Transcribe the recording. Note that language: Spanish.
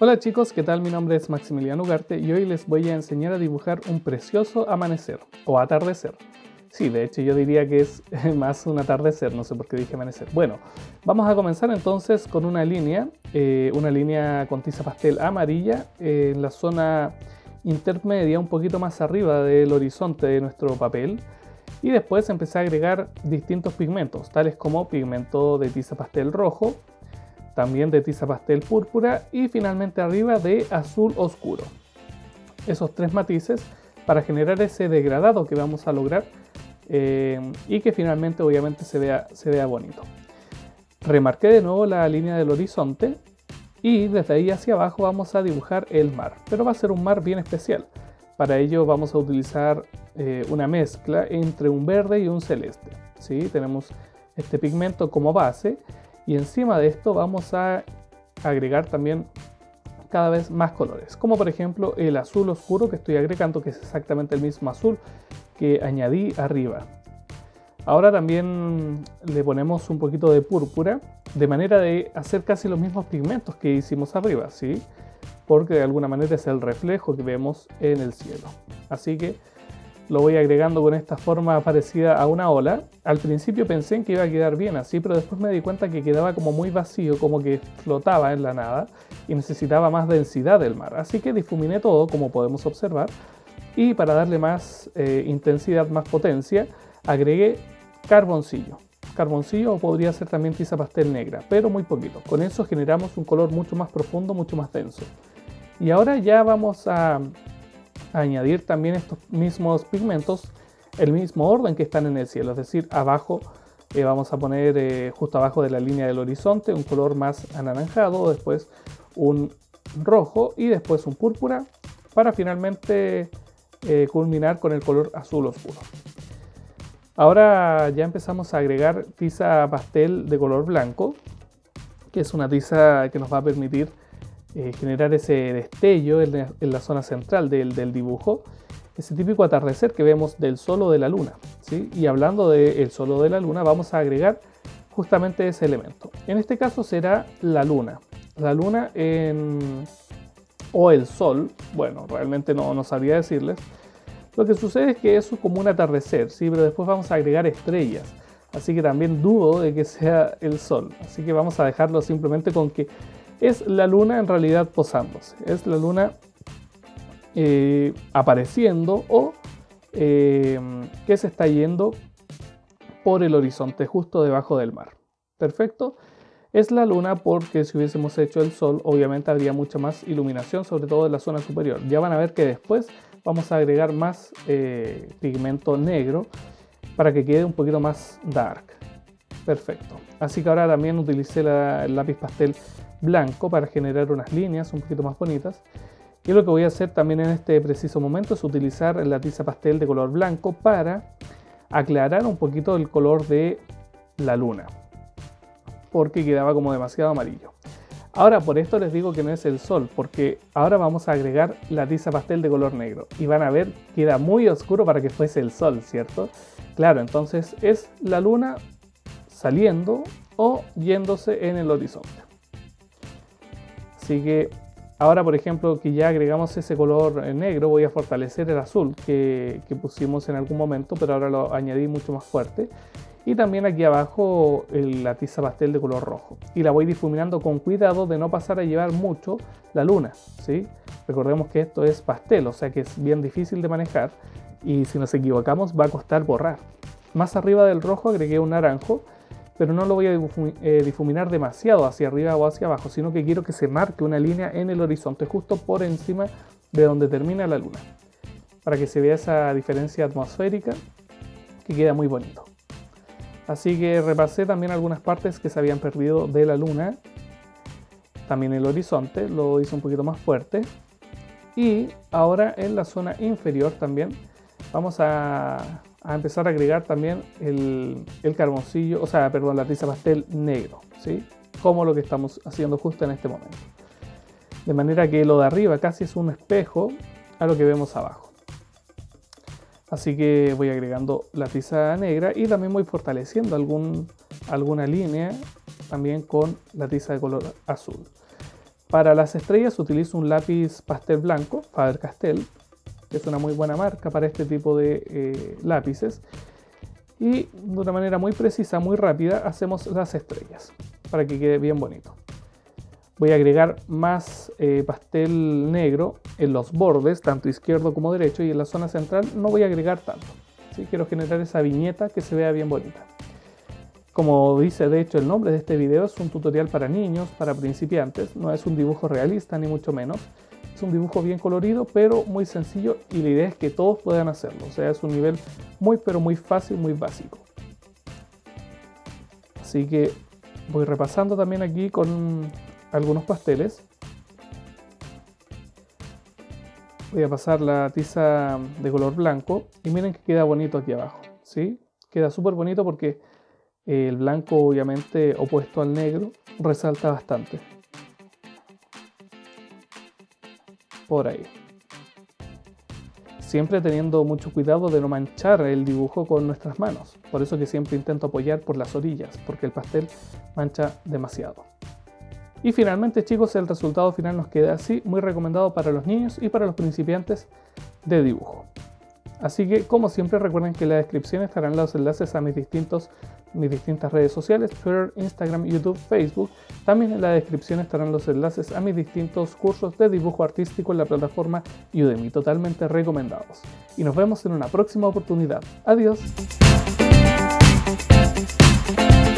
Hola chicos, ¿qué tal? Mi nombre es Maximiliano Ugarte y hoy les voy a enseñar a dibujar un precioso amanecer o atardecer. Sí, de hecho yo diría que es más un atardecer, no sé por qué dije amanecer. Bueno, vamos a comenzar entonces con una línea con tiza pastel amarilla en la zona intermedia, un poquito más arriba del horizonte de nuestro papel. Y después empecé a agregar distintos pigmentos, tales como pigmento de tiza pastel rojo, también de tiza pastel púrpura y finalmente arriba de azul oscuro. Esos tres matices para generar ese degradado que vamos a lograr y que finalmente obviamente se vea bonito. Remarqué de nuevo la línea del horizonte y desde ahí hacia abajo vamos a dibujar el mar, pero va a ser un mar bien especial. Para ello vamos a utilizar una mezcla entre un verde y un celeste. ¿Sí? Tenemos este pigmento como base y encima de esto vamos a agregar también cada vez más colores, como por ejemplo el azul oscuro que estoy agregando, que es exactamente el mismo azul que añadí arriba. Ahora también le ponemos un poquito de púrpura, de manera de hacer casi los mismos pigmentos que hicimos arriba, ¿sí? Porque de alguna manera es el reflejo que vemos en el cielo. Así que lo voy agregando con esta forma parecida a una ola. Al principio pensé en que iba a quedar bien así, pero después me di cuenta que quedaba como muy vacío, como que flotaba en la nada y necesitaba más densidad del mar. Así que difuminé todo, como podemos observar, y para darle más intensidad, más potencia, agregué carboncillo. Carboncillo o podría ser también tiza pastel negra, pero muy poquito. Con eso generamos un color mucho más profundo, mucho más denso. Y ahora ya vamos a añadir también estos mismos pigmentos, el mismo orden que están en el cielo, es decir, abajo vamos a poner justo abajo de la línea del horizonte un color más anaranjado, después un rojo y después un púrpura para finalmente culminar con el color azul oscuro. Ahora ya empezamos a agregar tiza pastel de color blanco, que es una tiza que nos va a permitir generar ese destello en la zona central del dibujo, ese típico atardecer que vemos del sol o de la luna, ¿sí? Y hablando del sol o de la luna, vamos a agregar justamente ese elemento. En este caso será la luna o el sol. Bueno, realmente no sabría decirles. Lo que sucede es que eso es como un atardecer, ¿sí? Pero después vamos a agregar estrellas, así que también dudo de que sea el sol, así que vamos a dejarlo simplemente con que es la luna en realidad posándose, es la luna apareciendo o que se está yendo por el horizonte justo debajo del mar. Perfecto. Es la luna porque si hubiésemos hecho el sol, obviamente habría mucha más iluminación, sobre todo en la zona superior. Ya van a ver que después vamos a agregar más pigmento negro para que quede un poquito más dark. Perfecto. Así que ahora también utilicé el lápiz pastel blanco para generar unas líneas un poquito más bonitas. Y lo que voy a hacer también en este preciso momento es utilizar la tiza pastel de color blanco para aclarar un poquito el color de la luna, porque quedaba como demasiado amarillo. Ahora por esto les digo que no es el sol, porque ahora vamos a agregar la tiza pastel de color negro y van a ver, queda muy oscuro para que fuese el sol, ¿cierto? Claro, entonces es la luna saliendo o yéndose en el horizonte. Así que ahora, por ejemplo, que ya agregamos ese color negro, voy a fortalecer el azul que pusimos en algún momento, pero ahora lo añadí mucho más fuerte. Y también aquí abajo la tiza pastel de color rojo. Y la voy difuminando con cuidado de no pasar a llevar mucho la luna, ¿sí? Recordemos que esto es pastel, o sea que es bien difícil de manejar. Y si nos equivocamos va a costar borrar. Más arriba del rojo agregué un naranjo, pero no lo voy a difuminar demasiado hacia arriba o hacia abajo, sino que quiero que se marque una línea en el horizonte, justo por encima de donde termina la luna, para que se vea esa diferencia atmosférica que queda muy bonito. Así que repasé también algunas partes que se habían perdido de la luna, también el horizonte, lo hice un poquito más fuerte. Y ahora en la zona inferior también vamos a empezar a agregar también el carboncillo, o sea, perdón, la tiza pastel negro, ¿sí? Como lo que estamos haciendo justo en este momento. De manera que lo de arriba casi es un espejo a lo que vemos abajo. Así que voy agregando la tiza negra y también voy fortaleciendo alguna línea también con la tiza de color azul. Para las estrellas utilizo un lápiz pastel blanco, Faber-Castell, que es una muy buena marca para este tipo de lápices. Y de una manera muy precisa, muy rápida, hacemos las estrellas para que quede bien bonito. Voy a agregar más pastel negro en los bordes, tanto izquierdo como derecho, y en la zona central no voy a agregar tanto. ¿Sí? Quiero generar esa viñeta que se vea bien bonita. Como dice de hecho el nombre de este video, es un tutorial para niños, para principiantes, no es un dibujo realista ni mucho menos. Es un dibujo bien colorido, pero muy sencillo, y la idea es que todos puedan hacerlo. O sea, es un nivel muy pero muy fácil, muy básico. Así que voy repasando también aquí con algunos pasteles. Voy a pasar la tiza de color blanco y miren que queda bonito aquí abajo, ¿sí? Queda súper bonito porque el blanco, obviamente opuesto al negro, resalta bastante. Por ahí. Siempre teniendo mucho cuidado de no manchar el dibujo con nuestras manos. Por eso que siempre intento apoyar por las orillas, porque el pastel mancha demasiado. Y finalmente, chicos, el resultado final nos queda así, muy recomendado para los niños y para los principiantes de dibujo. Así que, como siempre, recuerden que en la descripción estarán los enlaces a mis distintas redes sociales, Twitter, Instagram, YouTube, Facebook. También en la descripción estarán los enlaces a mis distintos cursos de dibujo artístico en la plataforma Udemy, totalmente recomendados. Y nos vemos en una próxima oportunidad. Adiós.